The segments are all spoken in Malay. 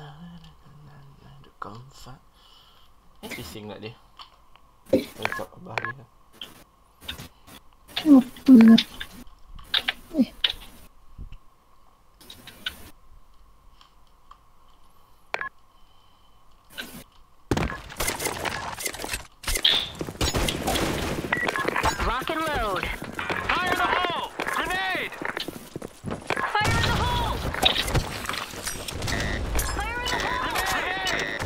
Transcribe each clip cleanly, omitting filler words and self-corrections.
Comfort. Bising nak dia. Ucap abah dia. Apa lah. Rock and load. Fire in the hole! Grenade! Fire in the hole! Fire in the hole! Grenade!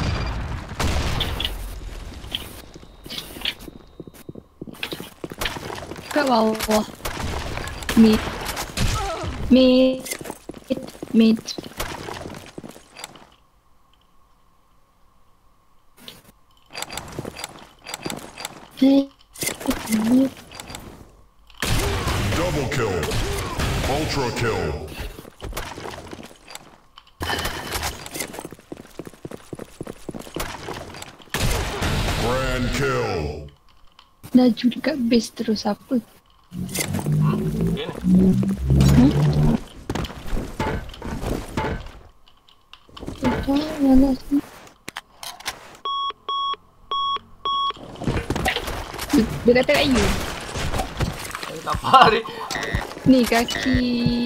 Kat bawah. Mid. Double kill. Ultra kill. Grand kill. Laju dekat base terus apa? Okay Apa malas ni? Dia kata kat you. Nampak dia. Ni kaki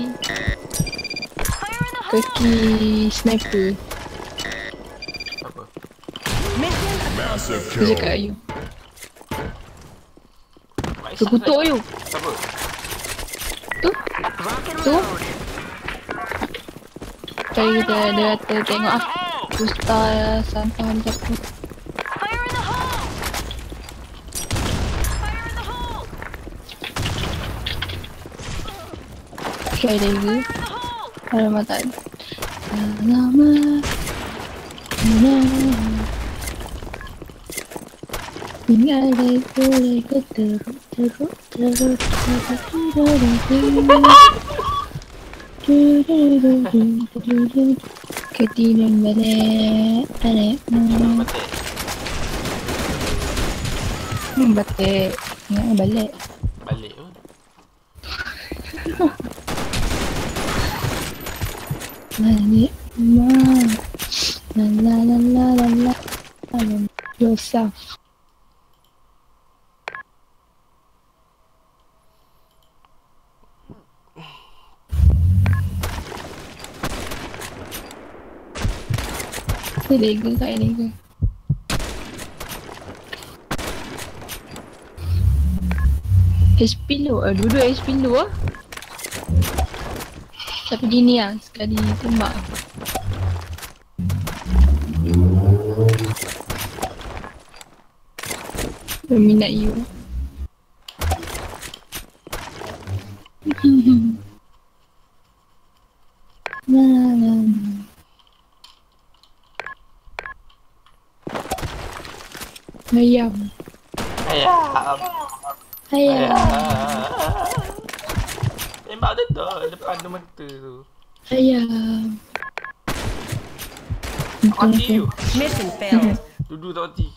sniper. Apa? Massive Dia kill. cakap kat you. Terkutuk you. Apa? Tu. Rock and Tu. load. Tadi dia kata tengok ah. Ustaz sampah macam apa. Fire in the hole! Fire in the hole! Try lagi. Fire in the hole! Alamak tak ada. Alamak. Tinggal boleh ke teruk. Ketidan balik. Batik. Ingat balik. Balik pun. Balik. La. Yourself. Illegal tak illegal? HP low dua-dua HP low lah. Tapi gini lah, sekali tembak. Berminat you. Ayam. Tembak tu tu, depan tu mata tu. Ayam. Mati you. Mission failed. Duduk tak mati.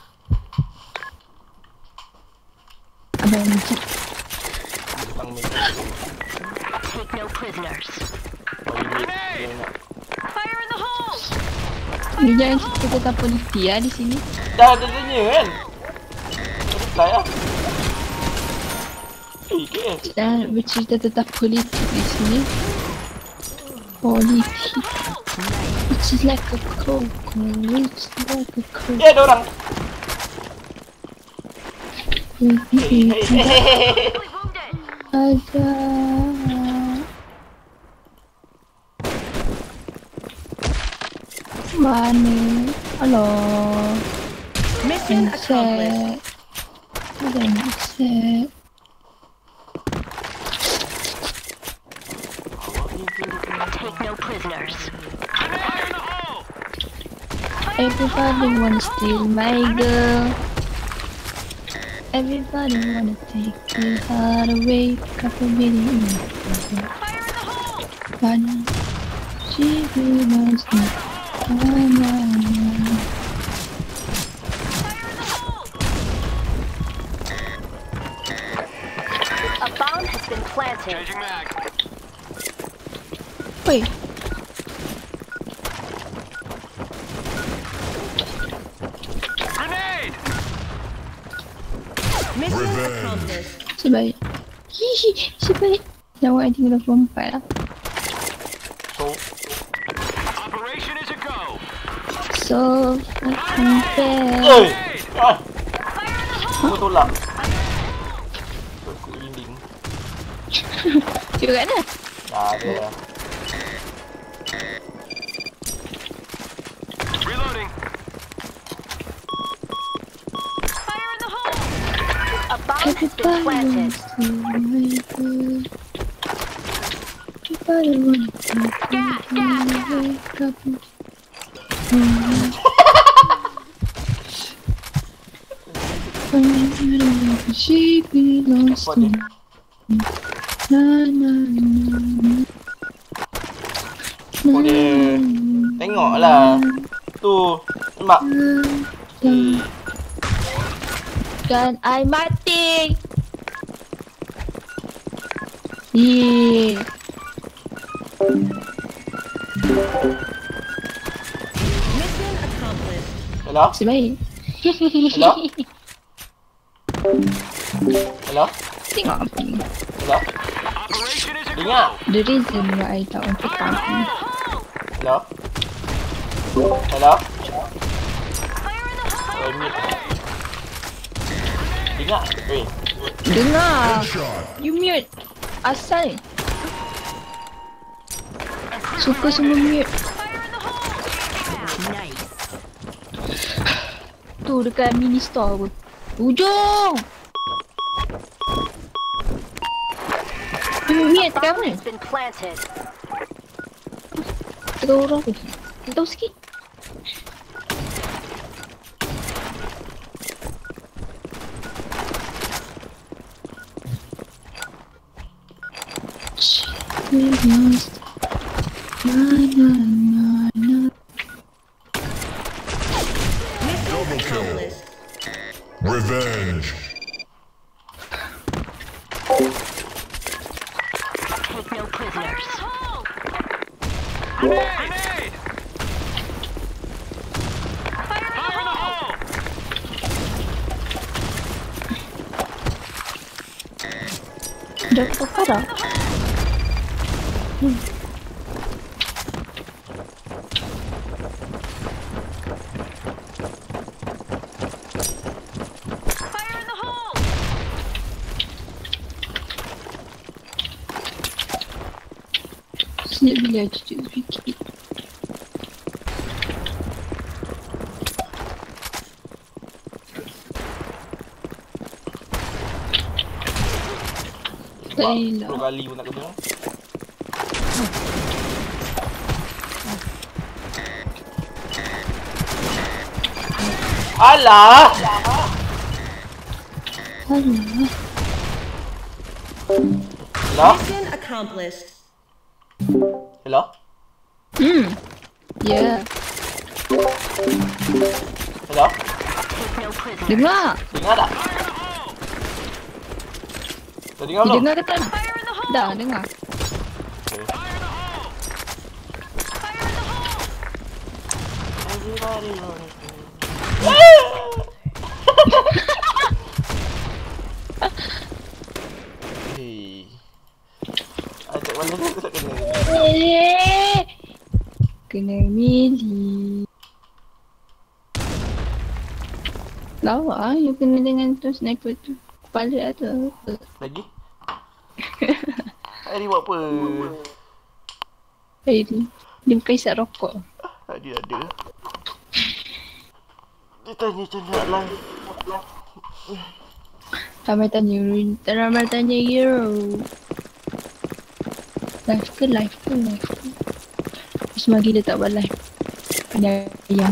Abang macam Bang mati. Take no prisoners. Oh, dia nak. Fire in the hole! ni jangan cerita tentang politik lah di sini. Dah ada tanya kan? Reply lah. Okay. Jangan bercerita tentang politik di sini. Politik. Which is like a coco. Which is like a coco. Ya, ada orang. Ada. Mana? Halo. Mission accomplished. Ada yang set. Take no prisoners. Everybody wanna steal my girl. Everybody wanna take her heart away. Couple million. Fire in the hole! One. She reminds me. Fire in the hole! A bomb has been planted. Changing mag. Wait. Revenge. Sebaik. Hihi, sebaik. Jawab ID 84 lah. So, Operation is a go. So, unfair. ah. Aku tolak. Aku linding. Cuba kat mana? Nah, ada lah. Reloading. Fire in the hole. A bomb has been planted. Everybody wants to Gas, wake up. She belongs Apa to ni? me. Na na na na. Oh dia. Tengoklah. Tu. Nampak? Dan I mati. Yeah. Mission accomplished. Hello? Sebaik. Hello? Hello? Tengok apa ni. Hello? Operation is a go. Dengar? The reason why I tak want to come. Hello? Hello? Fire in the hole. Oh, mute. Dengar? Weh. Dengar. Headshot. You mute. Asal ni. Suka semua mute. Fire in the hole. Nice. Tu dekat mini store pun. Ujung. Mute dekat Bomb mana? has been planted. Dekat orang tu. Tahu sikit. Double kill. Revenge. Take no prisoners. Grenade! Fire in the hole. Dah apa dah? Fire in the hole. Sini bila cucu fikir. Sebab Baiklah. 10 kali pun nak kena. Alah! Alah. Hello? Mission accomplished. Hello? Ya. Take Hello? no prisoners. Dengar. Dengar tak? Dah dengar belum? Dengar ke tak? Fire in the hole. Dah dengar. Okay. Fire in the hole. Fire in the hole. Everybody wanna Hei. Ajak mana tu tak kena. Kena milih. Lawa you kena dengan tu sniper tu. Kepala tu. Lagi? Hari buat apa? Dia bukan isap rokok. Dia ada. Dia tanya macam nak live. Ramai tanya you. Live ke? Semua gila tak buat live. Ada ayam.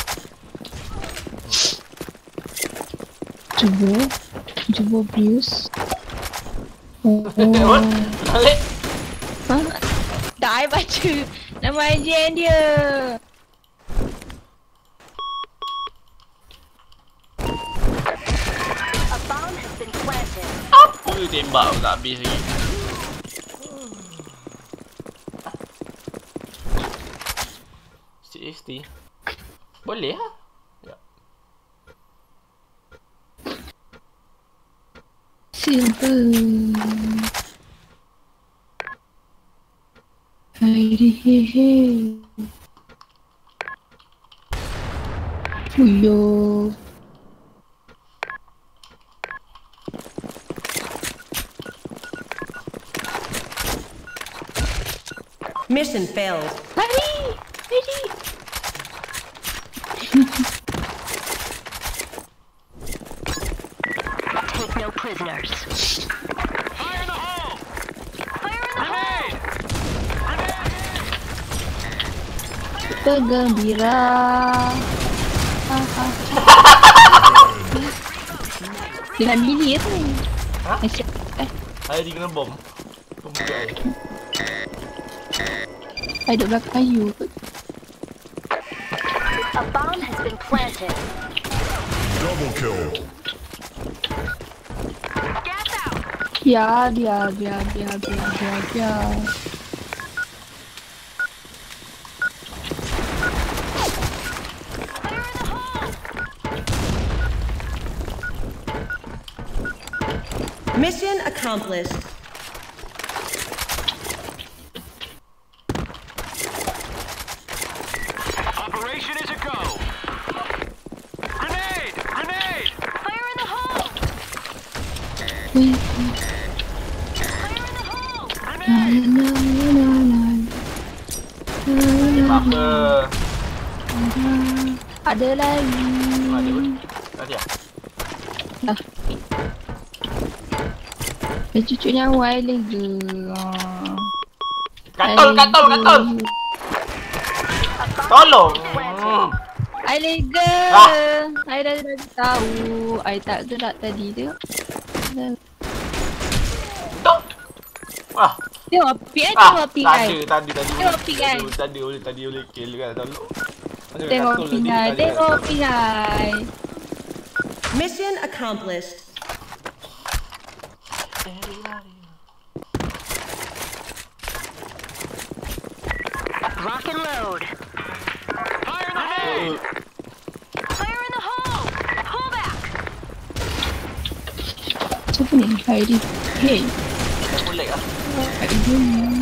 Cuba views. Oh. Balik. Ha? Tak, I baca nama IGN dia. A bomb has been planted. Apa tembak pun tak habis lagi. CXT. Boleh lah. Ya. Silver. Hey. Yo. Mission failed. Lari. Take no prisoners. Fire in the hole! Fire in the hole! Bergembira. Dengan bini tu. Ha? Asyik. Air kena bom. Bom air. Saya duduk belakang kayu kot. A bomb has been planted. Double kill. Gas out! Biar. Mission accomplished. Operation is a go. Grenade! Grenade! Fire in the hole! Weh. Fire in the hole! Apa? Ada lagi. Ada pun. Tadi ah. Dah. Cucuknya awal lagi. Katol. Tolong. I lega. Ah. I dah tahu. I tak gerak tadi tu. Tok. Wah. Tengok api tengok api Tadi. Tengok api kan? Tadi boleh kill kan tolong. Tengok api tengok api. Mission accomplished. Rock and load. Fire in the hole! Fire in the hole! Pull back! Siapa ni? Heidi. Hey. Boleh ah. Heidi.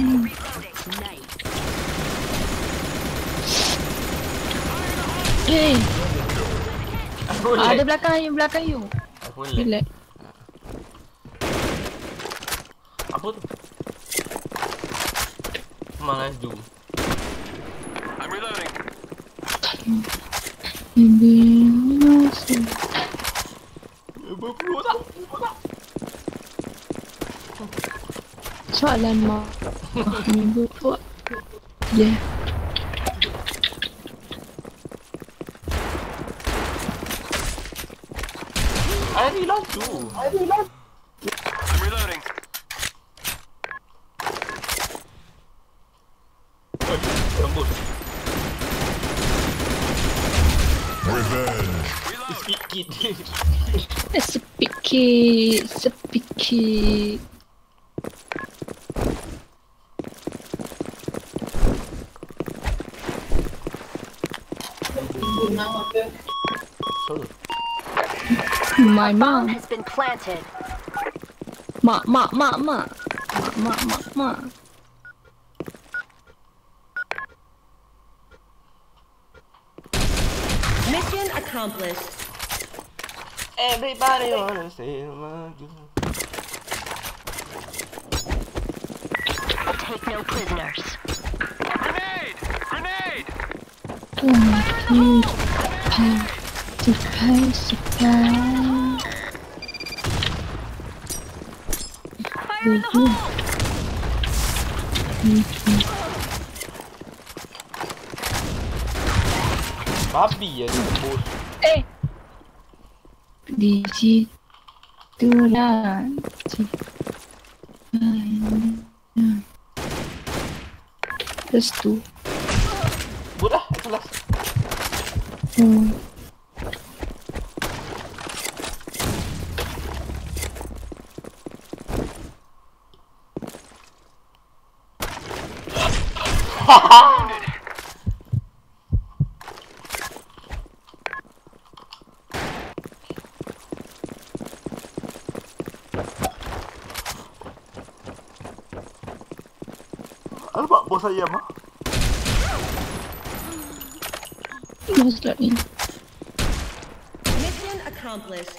Hey. Boleh. Ada belakang you. Boleh. Relax. Apa tu? Malas Doom. I'm reloading. Berpeluh tak? Soalan mak. Minggu tu. Ya. Ari laju. I'm reloading. Tembus. Revenge. Sikit. Sepikit. So, My Bomb mom. has been planted. Mak. Mission accomplished. everybody wanna say my God. Take no prisoners. Grenade! Grenade! Fire in the hole! Babi ya tembus. Di situ lah. Terus tu. Budah, kelas. Alamak, bos ayam ah. Bos slot ni. Mission accomplished.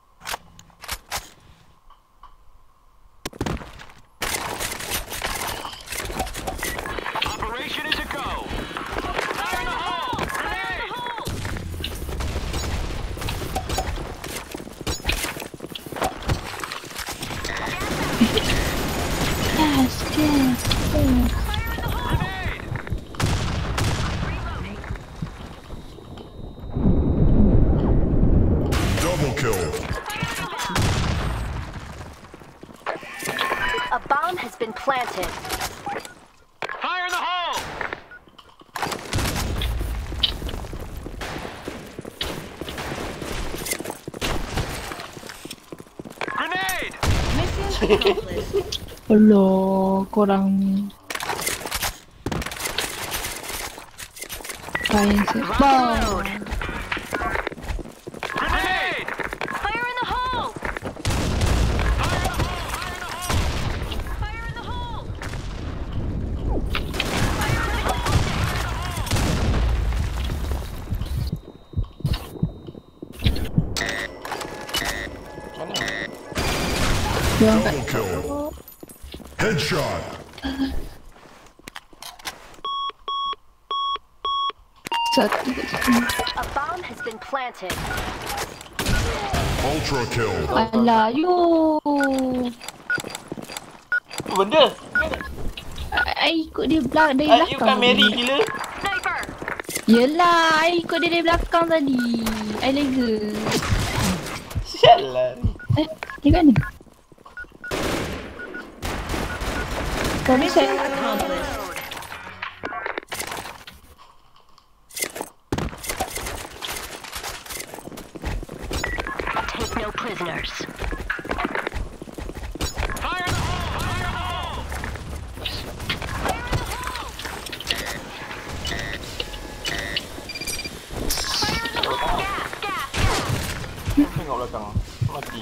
Operation is a go. Fire in the hole! Grenade! Yes, yes. Grenade! Double kill. A bomb has been planted. Fire in the hole! Grenade! Mission accomplished. Alah, korang ni. Kain sebab. Grenade! Fire in the hole! Fire in the hole! Dia angkat. Double kill. Headshot. Satu kat sini. A bomb has been planted. Ultra kill. Alah, yo. Apa benda? I ikut dia dari You belakang. kan Mary tadi. gila. Sniper! Yelah, I ikut dia dari belakang tadi. I lega. Sialah ni. Dia kat mana? Kami Mission saya accomplished. Take no prisoners. Fire in the hole! Fire in the hole! Tengok belakang. Mati.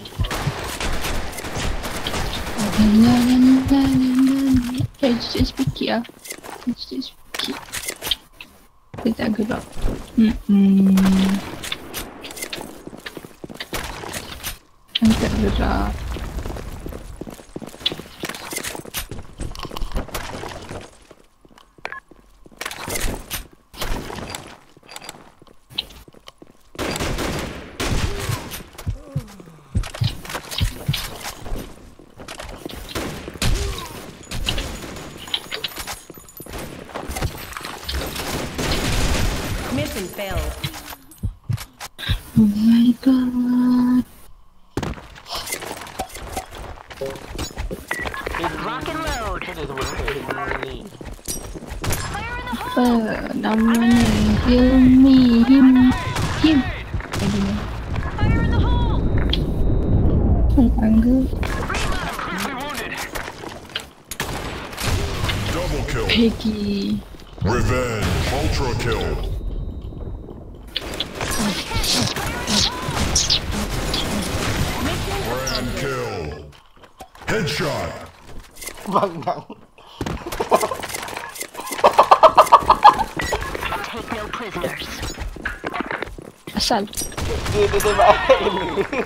Saya sikit lah. Sikit. Dia tak gerak. Dia tak gerak. Mission failed. Oh my god. Rock and load. Ada sebut ni. Apa namanya? Him. Lagi ni. Fire in the hole! Angga. Critically wounded. Double kill. Peggy. Revenge. Ultra kill. Grand kill. Headshot. Bangang. Take no prisoners. Asal. Dia tembak air ni.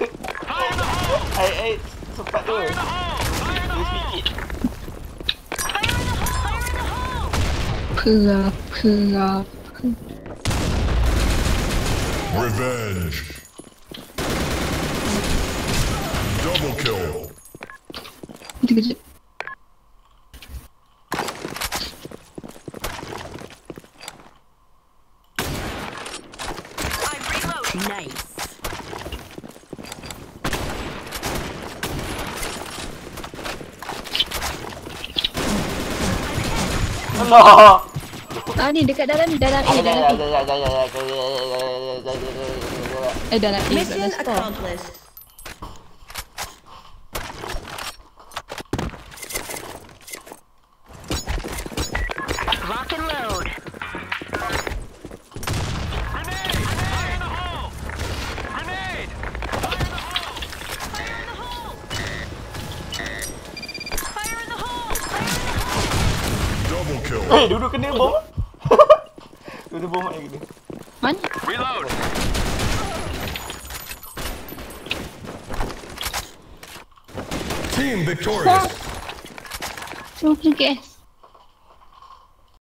Air sempat tu. Dia sikit. Kerap. Revenge. Double kill. Kejap. Nice. Allah. Ni dekat dalam ni. Dalam A. Dalam A. Dalam A. Mission Dalam store. accomplished. Rock and load. Grenade! Fire in the hole! Grenade! Fire in the hole! Double kill. Duduk kena bom. Duduk bom air kena. Mana? Reload. Team victorious. Cuma gas.